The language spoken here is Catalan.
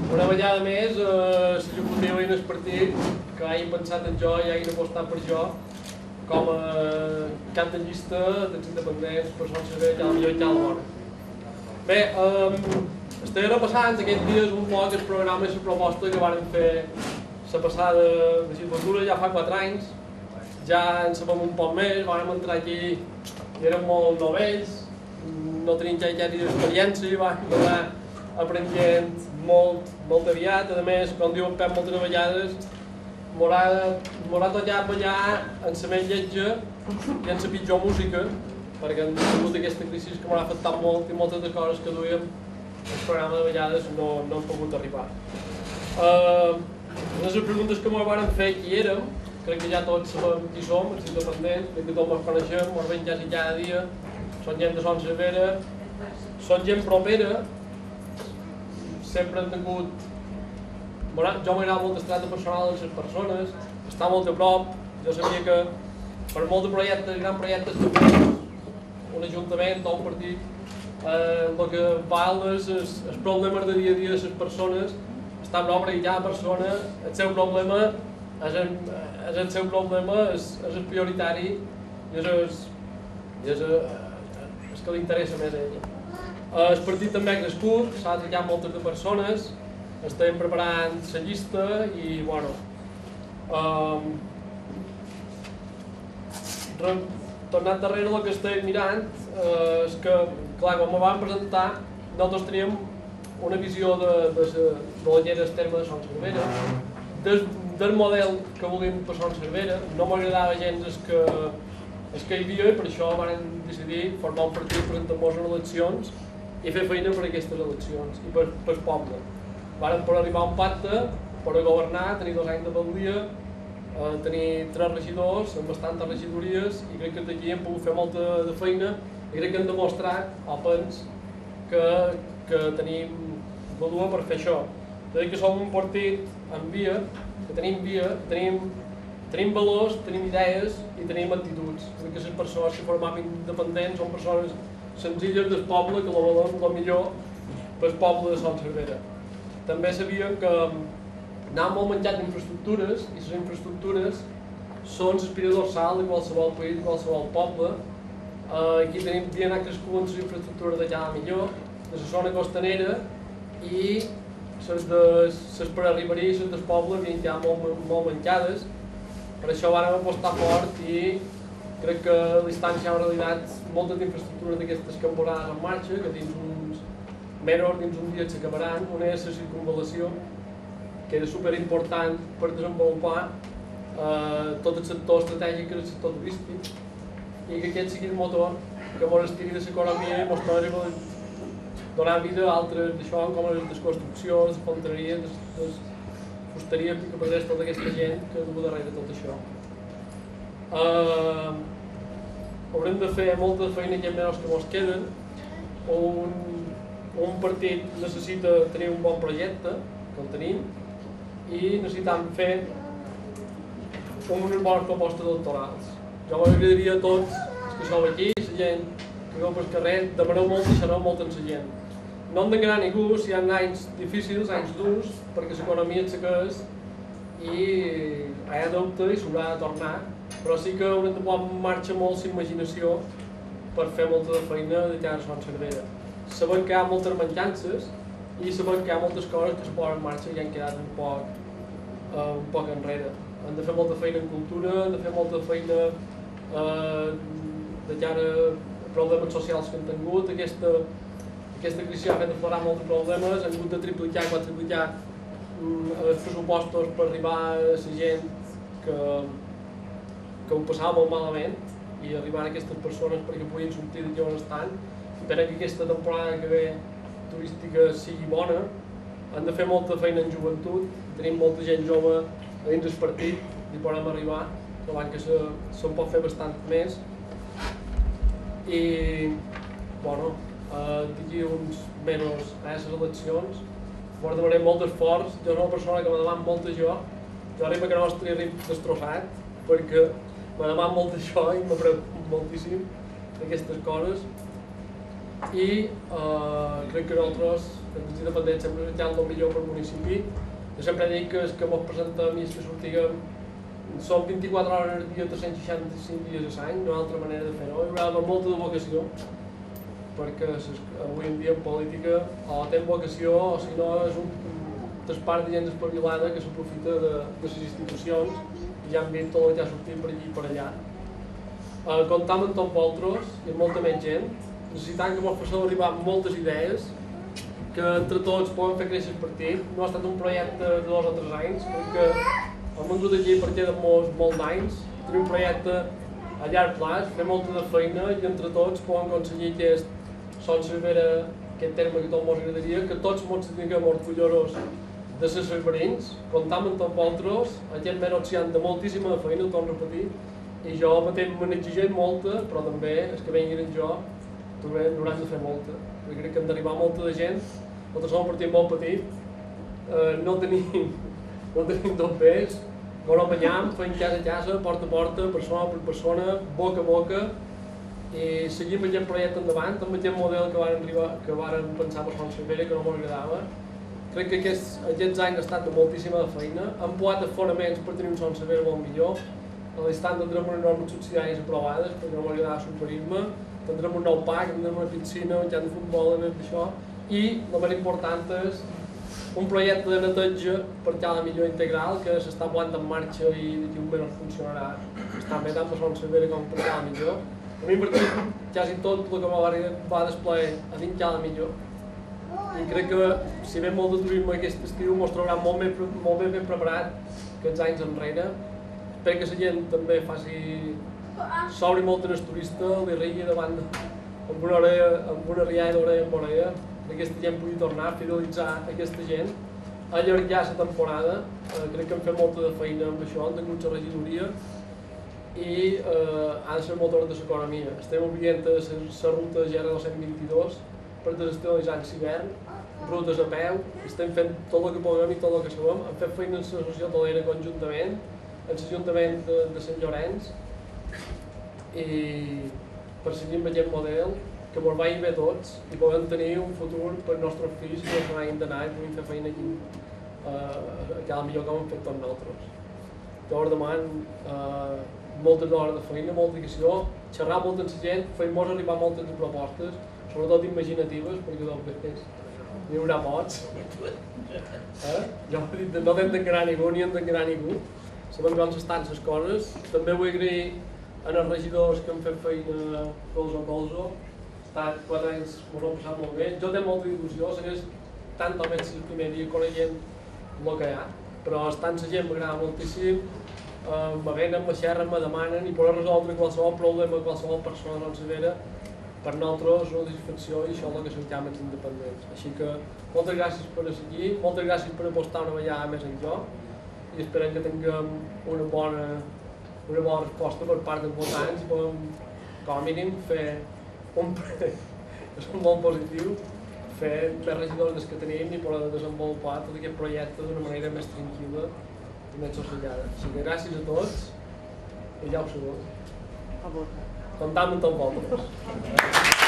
Una vegada més, l'executiu i el partit que hagin pensat en jo i hagin apostat per jo com a cap de llista dels independents per Son Servera, ja millor i ja la bona. Bé, estaré repassant aquests dies un poc el programa i la proposta que vàrem fer la passada legislatura, ja fa 4 anys. Ja en sabem un poc més, vàrem entrar aquí i érem molt novells, no tenim ja d'experiència, vam anar aprenent molt aviat. A més, com diu en Pep moltes vegades, m'haurà tocat ballar en la més lletja i en la pitjor música, perquè hem tingut aquesta crisi que m'ha afectat molt i moltes de coses que duíem el programa de vegades no han pogut arribar. Les preguntes que ens van fer qui érem, crec que ja tots sabem qui som, els independents, crec que tots ens coneixem, ens veiem quasi cada dia, són gent de Son Servera, són gent propera, sempre hem tingut... Jo m'agrada molt el tracte personal de les persones, estar molt a prop. Jo sabia que per molts projectes, grans projectes que fem, un ajuntament o un partit, el que val és els problemes de dia a dia de les persones, estar a prop perquè cada persona, el seu problema és el seu problema, és el prioritari i és el que li interessa més a ella. El partit també ha crescut, s'ha atracat moltes de persones, estem preparant la llista i, bueno, tornant darrere el que estem mirant, és que, clar, quan me vam presentar, nosaltres teníem una visió de la llei del terme de Son Servera, del model que volíem per Son Servera. No m'agradava gens el que hi havia i per això vam decidir formar un partit, presentar-nos en eleccions i fer feina per aquestes eleccions i per el poble. Vàrem per arribar a un pacte, per a governar, tenir 2 anys de baldia, tenir 3 regidors amb bastantes regidories i crec que d'aquí hem pogut fer molta de feina i crec que hem demostrat, o pens, que tenim valor per fer això. És a dir, que som un partit en via, que tenim valors, tenim idees i tenim actituds. És a dir, que les persones que formem independents són persones senzilles del poble que volen el millor pel poble de Son Servera. També sabíem que anàvem molt menjat d'infraestructures i les infraestructures són l'espina dorsal de qualsevol país, de qualsevol poble. Aquí havien anat crescut les infraestructures de cada millor, de la zona costanera i les per arribar-hi, les del poble, havien quedat molt menjades. Per això vàrem apostar fort i crec que a l'instància en realitat moltes infraestructures d'aquestes que hem posat en marxa, que dins uns mesos, dins un dia s'acabaran. Una és la circunvalació, que era superimportant per desenvolupar tot el sector estratègic que és el sector turístic i que aquest sigui el motor que ens estiri de l'economia i ens torni a donar vida a altres d'això, com les construccions, la fontaneria, la fusteria, que perdés tota aquesta gent que ha darrere tot això. Haurem de fer molta feina aquests mesos que ens queden. Un partit necessita tenir un bon projecte, que el tenim, i necessitem fer unes bones propostes electorals. Jo m'agradaria a tots els que sou aquí, la gent que veu pel carrer, demaneu molt i xerreu molt amb la gent. No hem d'enganyar ningú si hi ha anys difícils, anys durs, perquè l'economia és la que és i hi ha dubte i s'haurà de tornar, però sí que haurem de posar en marxa molt l'imaginació per fer molta de feina de cara a Son Servera. Sabem que hi ha moltes mancances i sabem que hi ha moltes coses que es posen en marxa i han quedat un poc enrere. Hem de fer molta feina en cultura, hem de fer molta feina de cara a problemes socials que hem tingut. Aquesta crisi ha fet aflorar molts problemes, hem hagut de triplicar i quadruplicar els pressupostos per arribar a la gent que ho passava molt malament i arribar a aquestes persones perquè puguin sortir d'allà on estan. Esperem que aquesta temporada que ve turística sigui bona. Hem de fer molta feina en joventut, tenim molta gent jove a dins del partit i podem arribar, trobant que se'n pot fer bastant més. I, bueno, d'aquí uns mesos a les eleccions, us demanaré molt d'esforç. Jo soc una persona que me demana molt d'això, jo arriba que no estic destrossat, perquè me demana molt d'això i me preocupa moltíssim d'aquestes coses. I crec que nosaltres els independents sempre desitjant el millor per al municipi. Jo sempre dic que els que ens presentem i els que sortiguem són 24 hores al dia, 365 dies a l'any, no hi ha altra manera de fer-ho. Hi haurà molta de vocació, perquè avui en dia en política o tens vocació o si no és una part de gent espavilada que s'aprofita de les institucions i ja hem vist tot el que ha sortit per allí i per allà. Comptam amb tots vosaltres i amb molta més gent, necessitant que ens faci arribar moltes idees, que entre tots podem fer créixer el partit. No ha estat un projecte de 2 o 3 anys, perquè hem vingut aquí a partir de molts anys, tenim un projecte a llarg plaç, fer molta de feina i entre tots podem aconseguir aquest Son Cervera, aquest terme que tot ens agradaria, que tots ens tinguem orgullosos de ser cerverins, comptam amb tots vosaltres, aquest m'he oxiant de moltíssima feina, ho torno a repetir, i jo mateix me n'exigeix molta, però també els que vinguin amb jo també n'hauran de fer molta, perquè crec que hem d'arribar molta de gent. Nosaltres som un partit molt petit, no tenim tot pes, ens apanyam, fem casa a casa, porta a porta, persona per persona, boca a boca, i seguim aquest projecte endavant, amb aquest model que varen pensar per Son Cervera, que no m'agradava. Crec que aquests anys ha estat de moltíssima feina, hem posat fonaments per tenir un Son Cervera molt millor. A l'instant tindrem unes normes subsidiàries aprovades, perquè no m'agradava subvenir-me, tindrem un nou parc, tindrem una piscina, un camp de futbol, a més d'això, i el més important és un projecte de neteja per cada millor integral que s'està posant en marxa i d'aquí un mes funcionarà. Està bé tant per Son Cervera com per cada millor. A mi per quasi tot el que va desplegar a dins cada millor. I crec que si ve molt de turisme aquest estiu ens trobarà molt ben preparat aquests anys enrere. Espero que la gent també s'obri molt en el turista, li rigui davant amb una rialla d'orella en orella, que aquesta gent pugui tornar a fidelitzar aquesta gent, allargar la temporada. Crec que hem fet molta de feina amb això, hem tingut la regidoria i ha de ser el motor de l'economia. Estem obligant la ruta GR222 per desestabilitzar l'hivern, rutes a peu, estem fent tot el que podem i tot el que sabem. Hem fet feina amb l'associació hotelera conjuntament, amb l'Ajuntament de Sant Llorenç, i per seguir amb aquest model que ens vagi bé tots i podem tenir un futur per als nostres fills que no hagin d'anar i puguin fer feina aquí cada millor com hem fet tots nosaltres. Jo us demano moltes hores de feina, molta dedicació, xerrar molt amb la gent, fer-nos arribar moltes propostes, sobretot imaginatives, perquè després n'hi haurà pocs. Jo he dit, no hem d'enganar ningú ni hem d'enganar ningú, sabem com estan les coses. També vull agrair als regidors que han fet feina colze a colze, ha estat 4 anys, ens ho hem passat molt bé. Jo tinc molta il·lusió, segueix tant o menys el primer dia coneixent el que hi ha, però estant la gent m'agrada moltíssim. Me venen, me xerren, me demanen i poder resoldre qualsevol problema, qualsevol persona no severa, per nosaltres és una satisfacció i això és el que cercam els independents. Així que moltes gràcies per estar aquí, moltes gràcies per apostar una vegada més en jo i esperem que tinguem una bona resposta per part dels votants i podem, com a mínim, fer és molt positiu, fer més regidors dels que tenim i poder desenvolupar tot aquest projecte d'una manera més tranquil·la i més sossegada. Així que gràcies a tots i ja ho sabeu. Comptam amb tots vosaltres.